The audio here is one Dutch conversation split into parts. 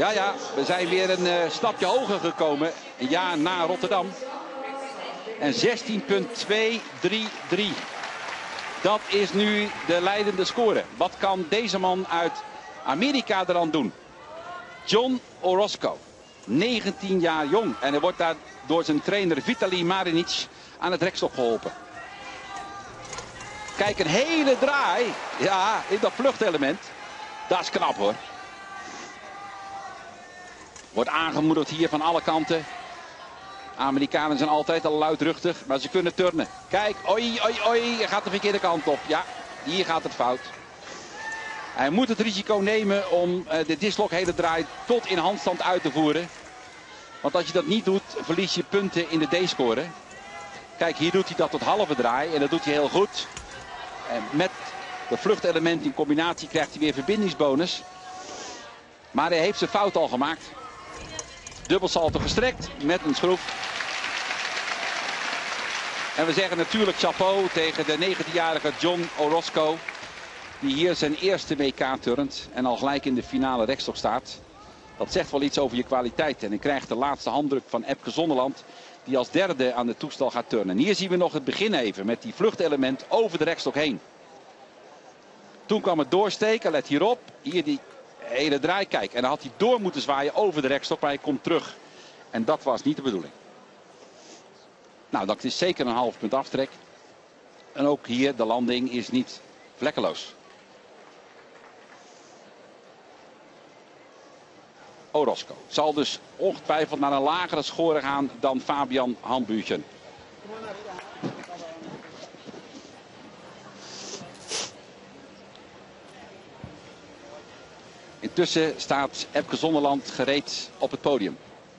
Ja, we zijn weer een stapje hoger gekomen. Een jaar na Rotterdam. En 16,233. Dat is nu de leidende score. Wat kan deze man uit Amerika er aan doen? John Orozco. 19 jaar jong. En hij wordt daar door zijn trainer Vitali Marinic aan het rekstok geholpen. Kijk, een hele draai. Ja, in dat vluchtelement. Dat is knap hoor. Wordt aangemoedigd hier van alle kanten. Amerikanen zijn altijd al luidruchtig, maar ze kunnen turnen. Kijk, oi, hij gaat de verkeerde kant op. Ja, hier gaat het fout. Hij moet het risico nemen om de dislok hele draai tot in handstand uit te voeren. Want als je dat niet doet, verlies je punten in de D-score. Kijk, hier doet hij dat tot halve draai en dat doet hij heel goed. En met de vluchtelement in combinatie krijgt hij weer verbindingsbonus. Maar hij heeft zijn fout al gemaakt. Dubbelsalto gestrekt met een schroef. En we zeggen natuurlijk chapeau tegen de 19-jarige John Orozco. Die hier zijn eerste WK turnt en al gelijk in de finale rekstok staat. Dat zegt wel iets over je kwaliteit. En hij krijgt de laatste handdruk van Epke Zonderland. Die als derde aan de toestel gaat turnen. En hier zien we nog het begin even met die vluchtelement over de rekstok heen. Toen kwam het doorsteken, let hierop. Hier die hele draai, kijk. En dan had hij door moeten zwaaien over de rekstok, maar hij komt terug. En dat was niet de bedoeling. Nou, dat is zeker een half punt aftrek. En ook hier, de landing is niet vlekkeloos. Orozco zal dus ongetwijfeld naar een lagere score gaan dan Fabian Handbuchen. Intussen staat Epke Zonderland gereed op het podium.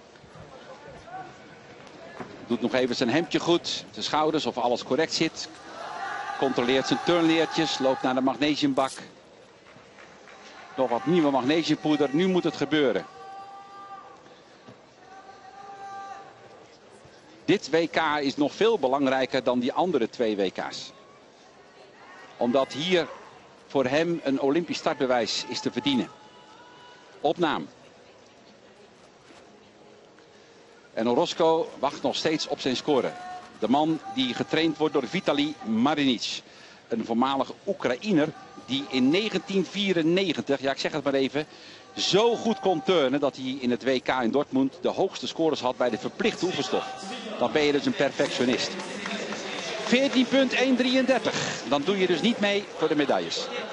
Doet nog even zijn hemdje goed, zijn schouders of alles correct zit. Controleert zijn turnleertjes, loopt naar de magnesiumbak. Nog wat nieuwe magnesiumpoeder, nu moet het gebeuren. Dit WK is nog veel belangrijker dan die andere 2 WK's. Omdat hier voor hem een Olympisch startbewijs is te verdienen. Op naam. En Orozco wacht nog steeds op zijn score. De man die getraind wordt door Vitali Marinic. Een voormalige Oekraïner die in 1994, ja ik zeg het maar even, zo goed kon turnen dat hij in het WK in Dortmund de hoogste scores had bij de verplichte oefenstof. Dan ben je dus een perfectionist. 14,133. Dan doe je dus niet mee voor de medailles.